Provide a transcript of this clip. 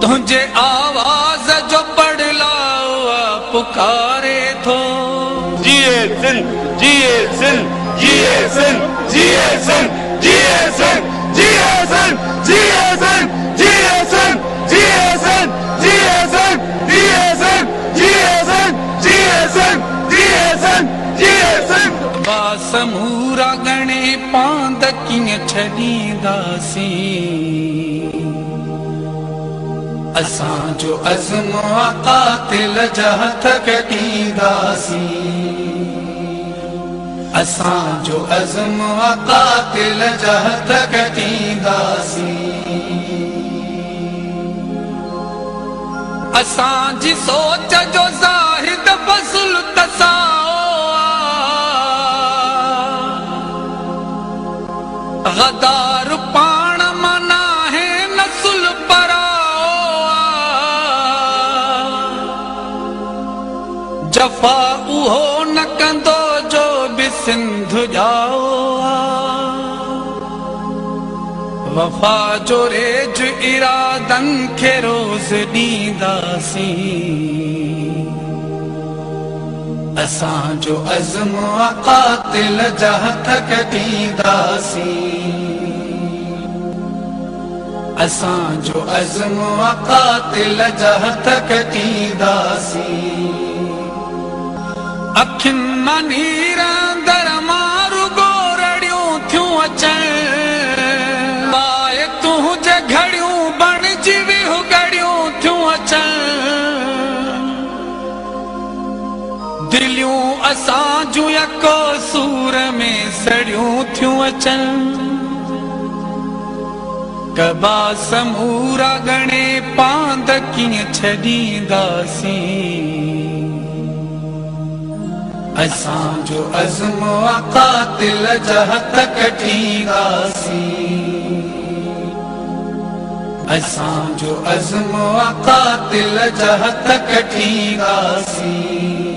तुझे आवाज जो पड़ला पुकारे थो। जिए सिंध, जिए सिंध, जिए सिंध, जिए सिंध, जिए सिंध, जिए सिंध, जिए सिंध, जिए सिंध, जिए सिंध, जिए सिंध, जिए सिंध, जिए सिंध, जिए सिंध, जिए सिंध, जिए सिंध। बासमूरा गणे पांद कीअं छॾींदासीं, असांजो अज़्म क़ातिल जा हथ कटींदासीं, असांजो अज़्म क़ातिल जा हथ कटींदासीं। असांजी सोच जो ज़ाहिद फ़ज़्ल तसाओ गदार पाण मना है नस्ल जफ़ा उहो न कंदो जो बि सिंध जाओ। वफ़ा जो रेज इरादन खे रोज़ ॾींदासीं, असांजो अज़्म क़ातिल जा हथ कटींदासीं, असांजो अज़्म क़ातिल जा हथ कटींदासीं। अखियुनि मां नीर अंदर मारू गोरड़ियूं थियूं अचनि, पाए तुंहिंजे घड़ियूं बणिजी वियूं गड़ियूं थियूं अचनि। दिलियूं असांजूं यको सूर में सड़ियूं थियूं अचनि। कबा समूरा गणे पांद कीअं छॾींदासीं, असांजो अज़्म क़ातिल जा हथ कटींदासीं, असांजो अज़्म क़ातिल जा हथ कटींदासीं।